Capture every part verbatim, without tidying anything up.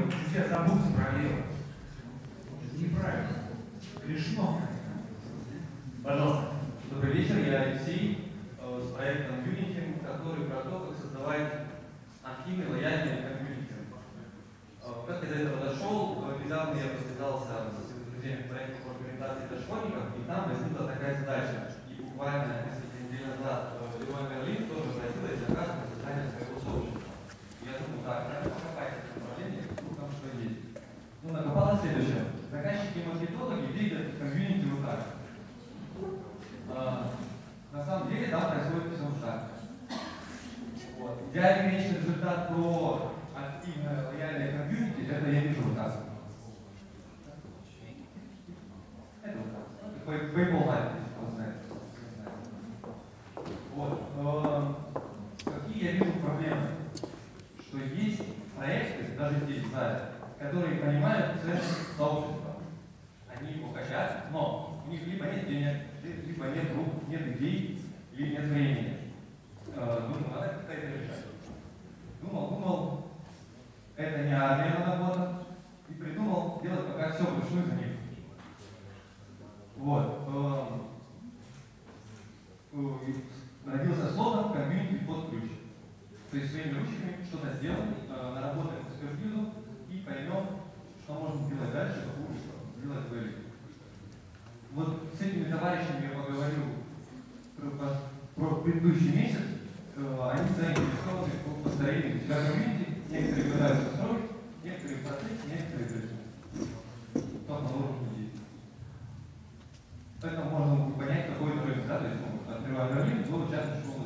сегодня друзья забудут про лево. Это неправильно. Грешно. Пожалуйста. Добрый вечер, я Алексей э, с проектом Unity, который про то, как создавать активный, лояльный комьюнити. Э, как я до этого дошел, э, недавно я посвязался со своими друзьями в проекте по организации дошкольников, и там возникла такая задача. И буквально несколько недель назад э, Леруа Мерлин тоже обратилась с заказом на создание своего сообщества. Я думаю, так, надо покопать это направление, вдруг там что есть. Ну, накопалось следующее. Заказчики и маркетологи видят комьюнити вот так. А, на самом деле там происходит все так. Вот. Идеальный конечный результат про активное, лояльное комьюнити, это я вижу вот так. Это вот так. Payball Live, если кто знает. Вот. Какие я вижу проблемы? Что есть проекты, даже здесь, в зале, которые понимают ценность сообщества. Они его хотят, но у них либо нет денег, либо нет рук, нет идей, или нет времени. Думаю, надо как-то это решать. Думал, думал, это не армия работа, и придумал делать пока все вручную за них. Вот. Родился слоган «Комьюнити под ключ». То есть своими ручками что-то сделаем, наработаем экспертизу и поймем, что можно сделать дальше, какую что делать в итоге. Вот с этими товарищами я поговорю про, про предыдущий месяц. Они заинтересованы в построении себя комьюнити. Некоторые пытаются строить, некоторые в процессе, некоторые дальше. Кто на уровне есть. Поэтому можно понять, какой это рынок, да, то есть, ну, открывая рынок, до частной школы.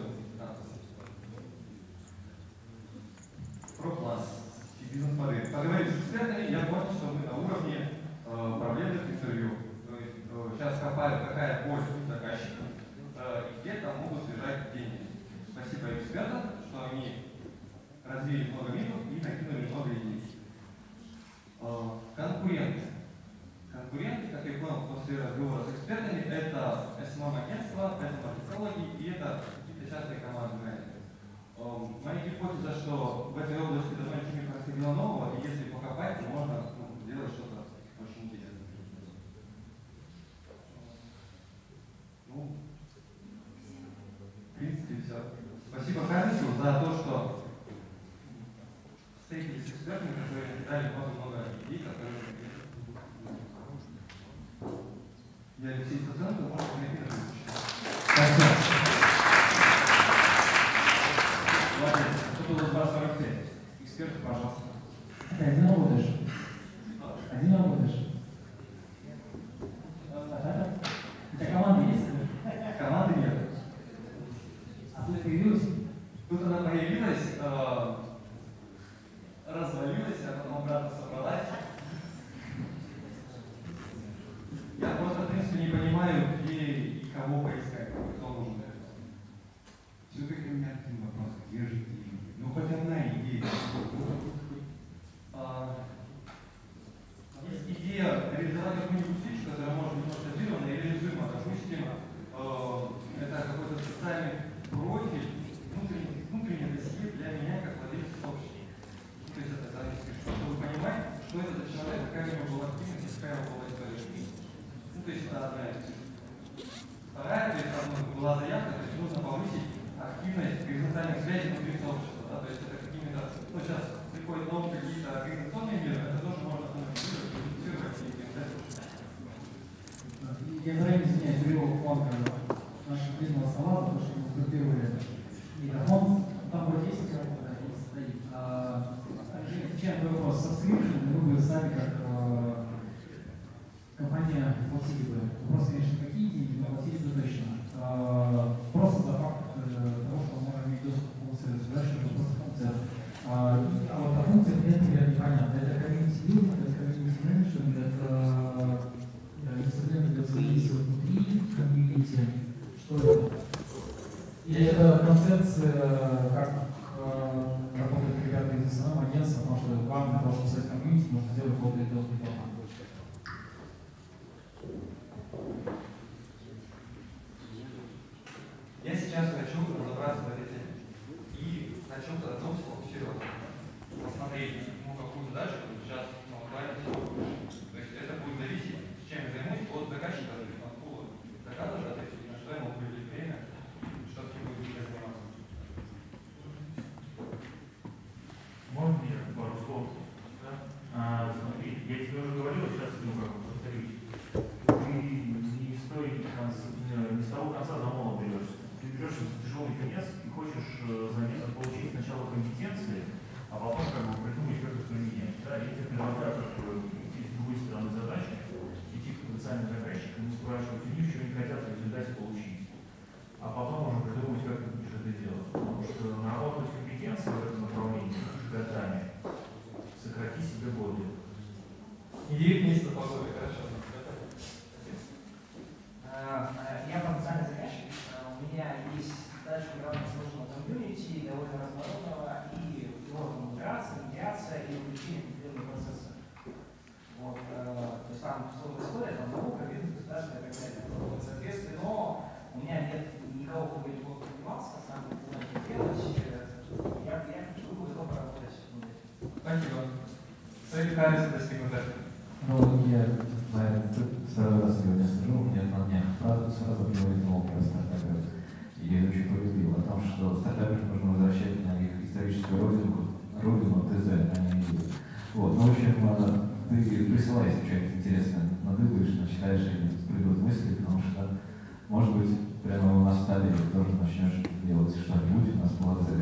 Про план и бизнес-модель. Поговорив с экспертами, я понял, что мы на уровне э, проблемных интервью. То есть э, сейчас копаю, какая боль у заказчика э, и где там могут лежать деньги. Спасибо экспертам, что они развили много мифов и накинули много идей. Э, конкуренты. Конкуренты, как я понял после разговора с экспертами, это эс эм эм-агентства, это маркетологи и это какие-то частные команды. Моя гипотеза, что в этой области давно ничего не происходило нового, и если покопать, то можно ну, сделать что-то очень интересное. Ну, в принципе, все. Спасибо Харрису за то, что встретились с экспертами, которые дали много-много идей, которые... Я Алексей Саценко, можно пройти на следующее. Спасибо. Кто-то два сорок пять. Эксперты, пожалуйста. Ты один работаешь? Один работаешь? У тебя команда есть? Команды нет. А тут появилась? Тут она появилась, э, развалилась, а потом обратно собралась. Я просто, в принципе, не понимаю, где и кого поискать, кто нужен. Все-таки у меня один вопрос. Где же деньги? Ну, хоть одна идея. А, есть идея реализовать какую-нибудь фичу, которая может быть масштабирована и реализуема. Допустим, э, это какой-то социальный профиль, внутренний, внутреннее досье для меня, как владельца сообщества. То есть это запись, чтобы понимать, что это за человек, какая у него была активность, какая у него была история. Ну, то есть это одна из. Вторая, то есть там была заявка, то есть нужно повысить активность горизонтальных связей внутри сообщества. Да? То есть это какими-то, ну сейчас приходят новые какие-то организационные меры, это тоже можно автоматизировать, идентифицировать и передать. Я заранее извиняюсь, Юрий Фонка, нашего бизнеса стола, потому что мы скопировали микрофон. Там вроде есть микрофон, да, есть, стоит. А, Женя, отвечая на вопрос, subscription, мы бы сами как а, компания платили бы. Вопрос, конечно, какие деньги, но платили бы точно. А, просто за факт того, что мы можем иметь доступ к функции разработчика, это просто функция. А, а вот о функциях нет, например, непонятно. Это комьюнити билдинг, это комьюнити менеджмент, это инструменты для взаимодействия внутри комьюнити. Что это? Или это концепция, как работают ребята из эс эм эм-агентства, потому что вам для того, чтобы создать комьюнити, нужно сделать какой-то деловый план. Я сейчас хочу разобраться в этой теме и на чем-то одном сфокусироваться. Посмотреть, ну, какую задачу сейчас довольно разнородного, и его модерация, медиация и увлечение определенного процесса. Вот, э, то есть там слово история, там наука, бизнес, государство и так далее. Вот, соответственно, у меня нет никого, кто бы неплохо занимался, сам не знаю, что делать. Я, я буду готов поработать. Спасибо. Цель кажется достигнута. Ну, я, наверное, сразу раз сегодня скажу, у меня на днях фразу сразу приводил про стартаперов. И я очень полюбил о том, что стартаперов нужно возвращать на их историческую родину, родину ТЗ, а не видео. Вот, ну, в общем, ты присылай, если что-нибудь интересное надыбаешь, начинаешь и придут мысли, потому что, может быть, прямо у нас в стадии тоже начнешь делать что-нибудь, у нас молодцы.